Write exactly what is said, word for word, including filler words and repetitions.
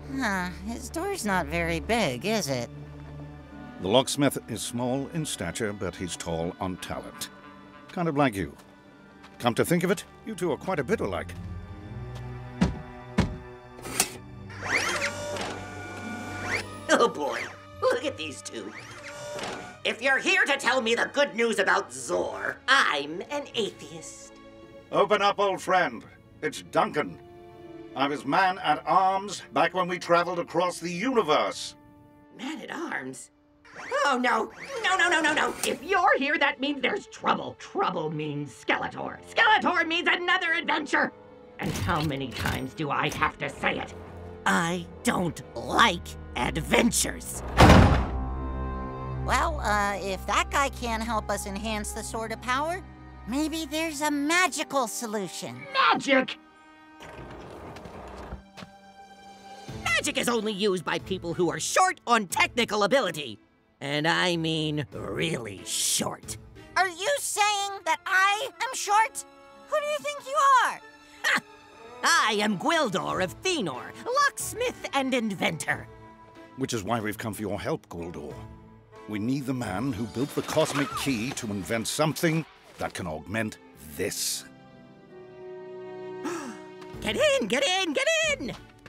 Huh, his door's not very big, is it? The locksmith is small in stature, but he's tall on talent. Kind of like you. Come to think of it, you two are quite a bit alike. Oh boy, look at these two. If you're here to tell me the good news about Zor, I'm an atheist. Open up, old friend. It's Duncan. I was man-at-arms back when we traveled across the universe. Man-at-arms? Oh, no. No, no, no, no, no. If you're here, that means there's trouble. Trouble means Skeletor. Skeletor means another adventure. And how many times do I have to say it? I don't like adventures. Well, uh, if that guy can't help us enhance the Sword of Power, maybe there's a magical solution. Magic? Magic is only used by people who are short on technical ability. And I mean really short. Are you saying that I am short? Who do you think you are? Ha! I am Gwildor of Thenor, locksmith and inventor. Which is why we've come for your help, Gwildor. We need the man who built the cosmic key to invent something that can augment this. Get in, get in, get in!